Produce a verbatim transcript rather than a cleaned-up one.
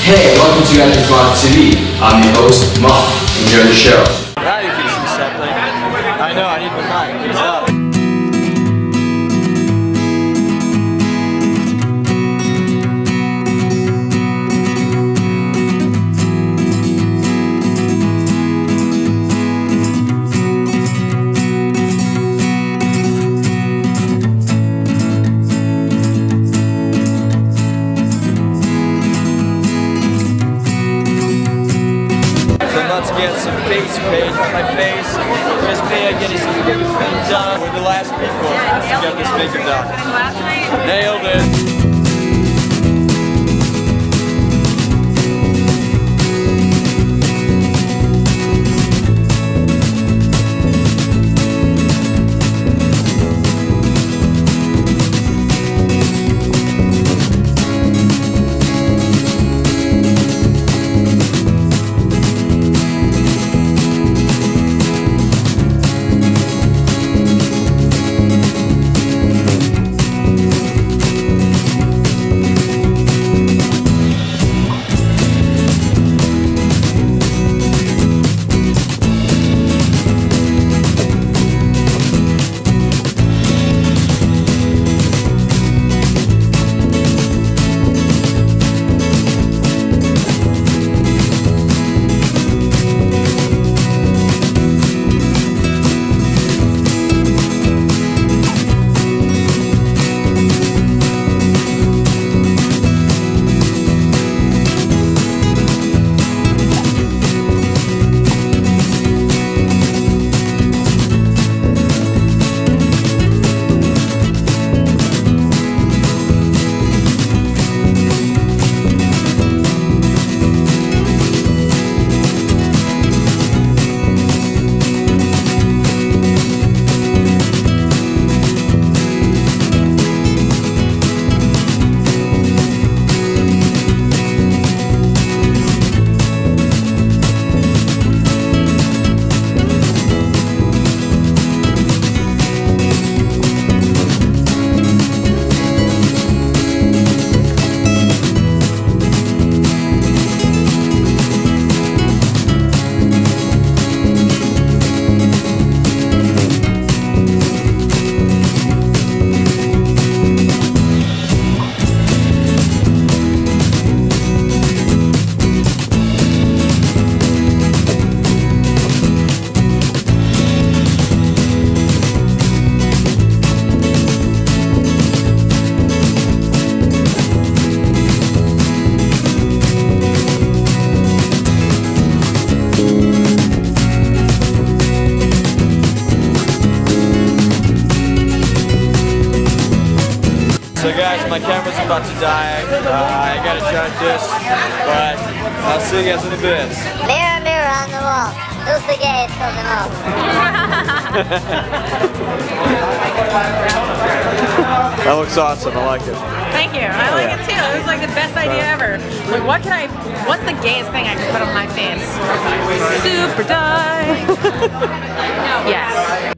Hey, welcome to Epic Rock T V. I'm your host, Mark. Enjoy the show. Now you can see something. I know, I need the mic. What's up? To get some face paint on my face. Miss me, I getting some things done. We're the last people to get this makeup done. Nailed it. So guys, my camera's about to die. Uh, I gotta charge this, but I'll see you guys in a bit. Mirror, mirror on the wall. Who's the gayest of them all? That looks awesome. I like it. Thank you. I like it too. It was like the best idea ever. Like, what can I? What's the gayest thing I can put on my face? Super die. Yes.